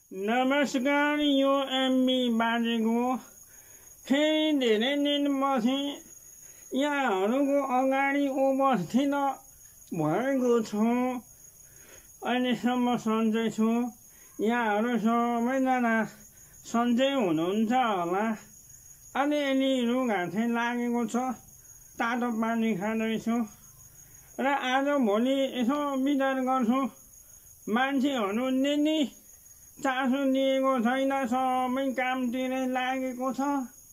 नमस्कार यो एमबी बाजेको फेरि धेरै दिन पछि यहाँहरूको अगाडि उपस्थित भएको छु। अहिलेसम्म सन्चै छु। यहाँहरू सबैजना सन्चै हुनुहुन्छ होला। अलिअलि रुघाँथै लागेको छ। तातो पानी खाँदैछु र आज भोलि यसो विचार गर्छु मान्छेहरूले नि चासो दिएको छैन, सबै कामतिरै लागेको छ।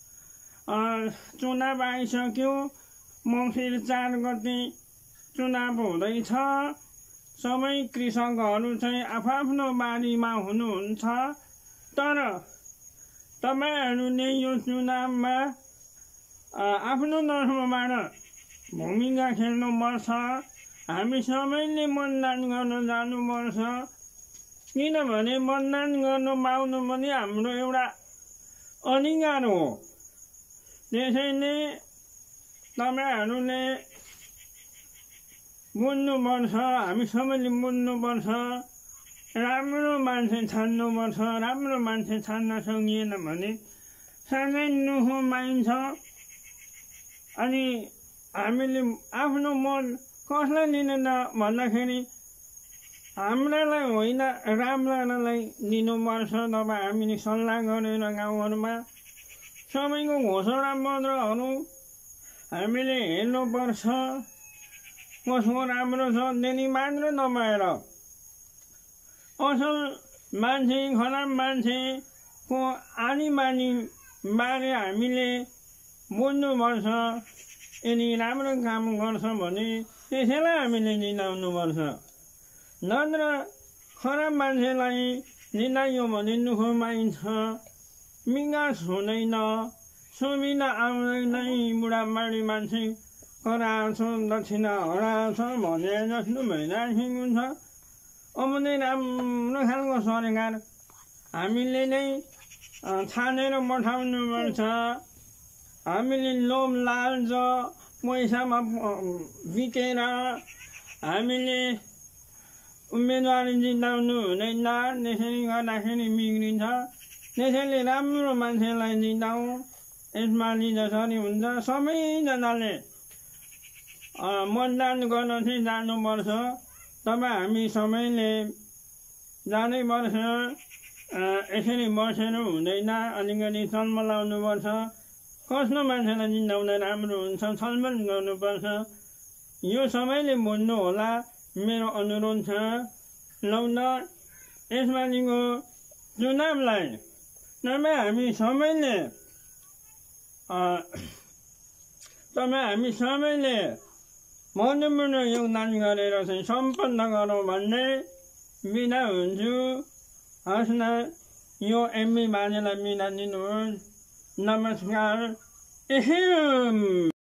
चुनाव आइसक्यो, मङ्सिर 4 गते चुनाव हुँदैछ। सबै कृषकहरू चाहिँ आफ्नो बारीमा हुनुहुन्छ। तर तपाईहरूले यो चुनावमा आफ्नो तर्फबाट भूमिका खेल्नुपर्छ। हामी सबैले मतदान गर्न जानुपर्छ। किनभने मतदान गर्न पाउनु पनि हाम्रो एउटा अधिकार हो। त्यसैले तपाईहरूले बुझ्नुपर्छ, हामी सबैले बुझ्नुपर्छ। राम्रो मान्छे छान्नुपर्छ। राम्रो मान्छे छान्न सकिएन भने साह्रै दुःख पाइन्छ। अनि हामीले आफ्नो मत कसलाई दिने त भन्दाखेरि हाम्रालाई होइन, राम्रालाई दिनुपर्छ। तपाईँ हामीले सल्लाह गरेर गाउँहरूमा सबैको घोषणा पत्रहरू हामीले हेर्नुपर्छ। कसको राम्रो छ त्यति मात्र नभएर असल मान्छे खराब मान्छेको आनीबानी बारे हामीले बुझ्नुपर्छ। यदि राम्रो काम गर्छ भने त्यसैलाई हामीले जिताउनुपर्छ। नत्र खराब मान्छेलाई जिताइयो भने दुःख पाइन्छ, विकास हुँदैन, सुविधा आउँदैन। बुढाबाढी मान्छे कराछ, दक्षिणा हराछ भने जस्तो भइराखेको छ। अब चाहिँ राम्रो खालको सरकार हामीले नै छानेर पठाउनुपर्छ। हामीले लोभ लालच पैसामा बिकेर हामीले उम्मेदवारी जिताउनु हुँदैन। त्यसरी गर्दाखेरि बिग्रिन्छ। त्यसैले राम्रो मान्छेलाई जिताउँ। यसपालि जसरी हुन्छ सबैजनाले मतदान गर्न चाहिँ जानुपर्छ। तपाईँ हामी सबैले जानैपर्छ। यसरी बसेर हुँदैन, अलिकति छलफल लाउनुपर्छ। कस्तो मान्छेलाई जिताउँदा राम्रो हुन्छ छलफल गर्नुपर्छ। यो सबैले बुझ्नु होला, मेरो अनुरोध छ। लौ त यसपालिको चुनावलाई तपाईँ हामी सबैले महत्त्वपूर्ण योगदान गरेर चाहिँ सम्पन्न गरौँ भन्ने बिदा हुन्छु। हस् न, यो एमबी बाजेलाई बिदा दिनुहोस्। नमस्कार।